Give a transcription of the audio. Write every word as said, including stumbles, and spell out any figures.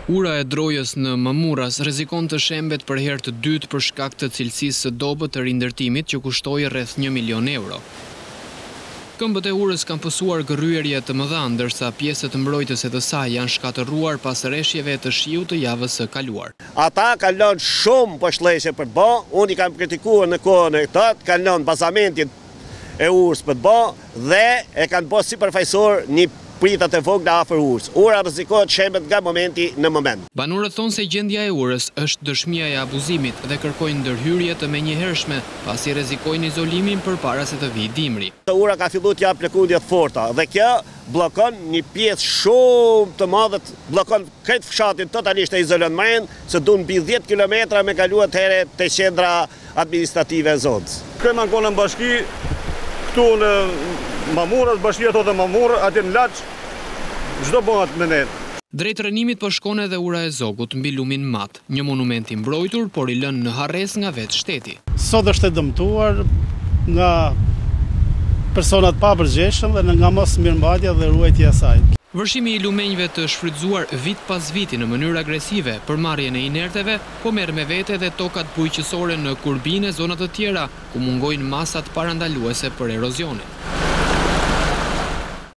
Ura e drojës në Mamuras rrezikon të shembet për herë të dytë për shkak të cilësisë së dobët të rindërtimit që kushtoi rreth një milion euro. Këmbët e urës kanë pësuar gërryerje të mëdha, ndërsa pjesët mbrojtëse të saj janë shkatërruar pas rreshjeve të shiut të javës së kaluar. Ata kanë lënë shumë përshëndetje për të bë, unë i kam kritikuar në kohën e këtë, kanë lënë bazamentin e urës për të bë dhe e kanë bërë sipërfaqësor një pritat e vogla afër urës. Ura rrezikohet shembet nga momenti në moment. Banorët thonë se gjendja e urës është dëshmia e abuzimit dhe kërkojnë ndërhyrje të menjëhershme, pasi rrezikojnë izolimin përpara se të vijë dimri. Ura ka filluar të jap lëkundje të forta dhe kjo bllokon një pjesë shumë të madhe, bllokon këtë fshatin totalisht e izolon mend, se duan mbi dhjetë kilometra me kaluar herë te qendra administrative e zonës. Kemë ankonë në bashki këtu në Mamuras, bashkia tote Mamurë, aty në Laç, çdo bëhet me ne. Drejt rënimit po shkon edhe ura e Zogut mbi lumin Mat, një monument i mbrojtur, por i lënë në harres nga vetë shteti. Sot është e dëmtuar nga personat pa përgjegjshëm dhe nga mos mirëmbajtja dhe ruajtja e saj. Vërshimi i lumenjve të shfrytzuar vit pas viti në mënyrë agresive për marrjen e inerteve, po merr me vete dhe tokat bujqësore në Kurbin e zonat të tjera, ku mungojnë masat parandaluese për erozionin.